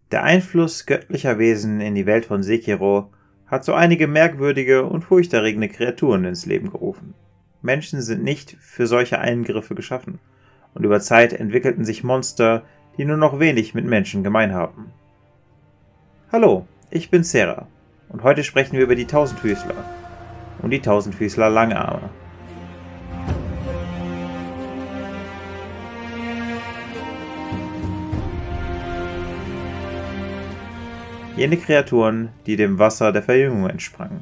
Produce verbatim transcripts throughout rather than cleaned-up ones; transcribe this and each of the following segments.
Der Einfluss göttlicher Wesen in die Welt von Sekiro hat so einige merkwürdige und furchterregende Kreaturen ins Leben gerufen. Menschen sind nicht für solche Eingriffe geschaffen, und über Zeit entwickelten sich Monster, die nur noch wenig mit Menschen gemein haben. Hallo, ich bin Sera, und heute sprechen wir über die Tausendfüßler und die Tausendfüßler Langarme. Jene Kreaturen, die dem Wasser der Verjüngung entsprangen.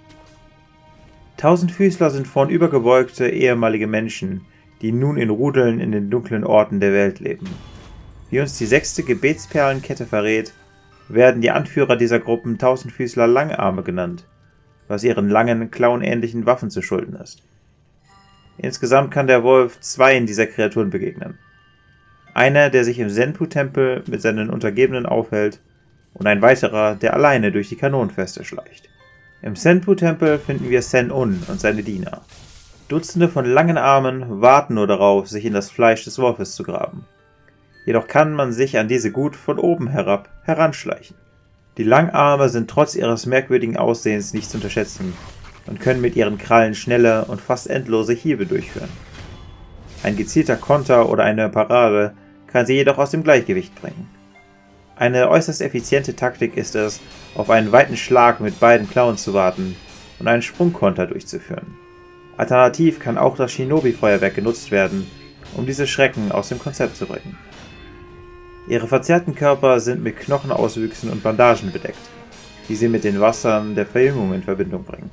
Tausendfüßler sind vornübergebeugte ehemalige Menschen, die nun in Rudeln in den dunklen Orten der Welt leben. Wie uns die sechste Gebetsperlenkette verrät, werden die Anführer dieser Gruppen Tausendfüßler Langarme genannt, was ihren langen, klauenähnlichen Waffen zu schulden ist. Insgesamt kann der Wolf zweien dieser Kreaturen begegnen. Einer, der sich im Senpu-Tempel mit seinen Untergebenen aufhält, und ein weiterer, der alleine durch die Kanonenfeste schleicht. Im Senpu-Tempel finden wir Sen-Un und seine Diener. Dutzende von langen Armen warten nur darauf, sich in das Fleisch des Wolfes zu graben. Jedoch kann man sich an diese gut von oben herab heranschleichen. Die Langarme sind trotz ihres merkwürdigen Aussehens nicht zu unterschätzen und können mit ihren Krallen schnelle und fast endlose Hiebe durchführen. Ein gezielter Konter oder eine Parade kann sie jedoch aus dem Gleichgewicht bringen. Eine äußerst effiziente Taktik ist es, auf einen weiten Schlag mit beiden Klauen zu warten und einen Sprungkonter durchzuführen. Alternativ kann auch das Shinobi-Feuerwerk genutzt werden, um diese Schrecken aus dem Konzept zu bringen. Ihre verzerrten Körper sind mit Knochenauswüchsen und Bandagen bedeckt, die sie mit den Wassern der Verjüngung in Verbindung bringen.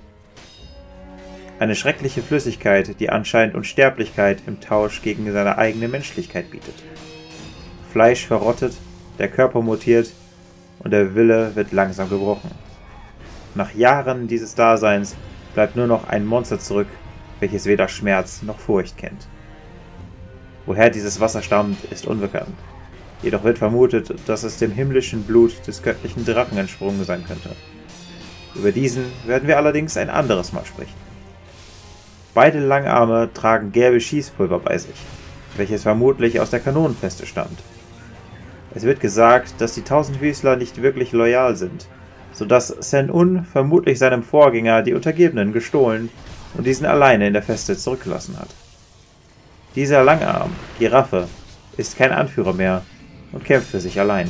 Eine schreckliche Flüssigkeit, die anscheinend Unsterblichkeit im Tausch gegen seine eigene Menschlichkeit bietet. Fleisch verrottet, der Körper mutiert und der Wille wird langsam gebrochen. Nach Jahren dieses Daseins bleibt nur noch ein Monster zurück, welches weder Schmerz noch Furcht kennt. Woher dieses Wasser stammt, ist unbekannt. Jedoch wird vermutet, dass es dem himmlischen Blut des göttlichen Drachen entsprungen sein könnte. Über diesen werden wir allerdings ein anderes Mal sprechen. Beide Langarme tragen gelbe Schießpulver bei sich, welches vermutlich aus der Kanonenfeste stammt. Es wird gesagt, dass die Tausendfüßler nicht wirklich loyal sind, sodass Sen-Un vermutlich seinem Vorgänger die Untergebenen gestohlen und diesen alleine in der Feste zurückgelassen hat. Dieser Langarm, Giraffe, ist kein Anführer mehr und kämpft für sich allein.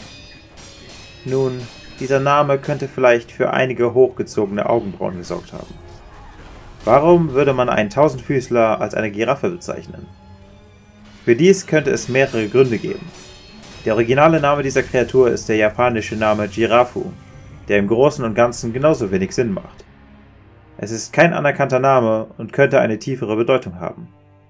Nun, dieser Name könnte vielleicht für einige hochgezogene Augenbrauen gesorgt haben. Warum würde man einen Tausendfüßler als eine Giraffe bezeichnen? Für dies könnte es mehrere Gründe geben. Der originale Name dieser Kreatur ist der japanische Name Jirafu, der im Großen und Ganzen genauso wenig Sinn macht. Es ist kein anerkannter Name und könnte eine tiefere Bedeutung haben.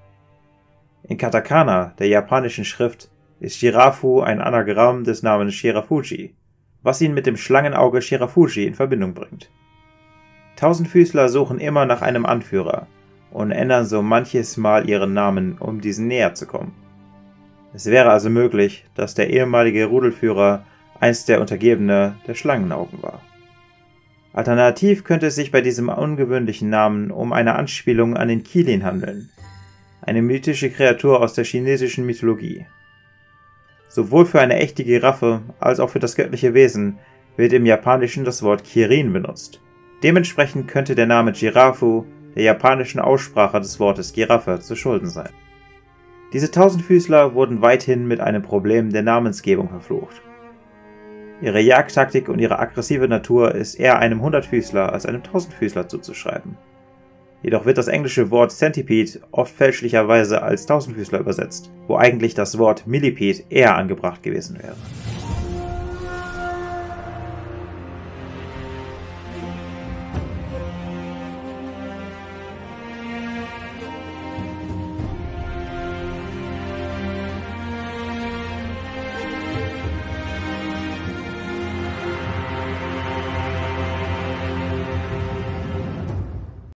In Katakana, der japanischen Schrift, ist Jirafu ein Anagramm des Namens Shirafuji, was ihn mit dem Schlangenauge Shirafuji in Verbindung bringt. Tausendfüßler suchen immer nach einem Anführer und ändern so manches Mal ihren Namen, um diesen näher zu kommen. Es wäre also möglich, dass der ehemalige Rudelführer einst der Untergebene der Schlangenaugen war. Alternativ könnte es sich bei diesem ungewöhnlichen Namen um eine Anspielung an den Qilin handeln, eine mythische Kreatur aus der chinesischen Mythologie. Sowohl für eine echte Giraffe als auch für das göttliche Wesen wird im Japanischen das Wort Kirin benutzt. Dementsprechend könnte der Name Jirafu der japanischen Aussprache des Wortes Giraffe zu schulden sein. Diese Tausendfüßler wurden weithin mit einem Problem der Namensgebung verflucht. Ihre Jagdtaktik und ihre aggressive Natur ist eher einem Hundertfüßler als einem Tausendfüßler zuzuschreiben. Jedoch wird das englische Wort Centipede oft fälschlicherweise als Tausendfüßler übersetzt, wo eigentlich das Wort Millipede eher angebracht gewesen wäre.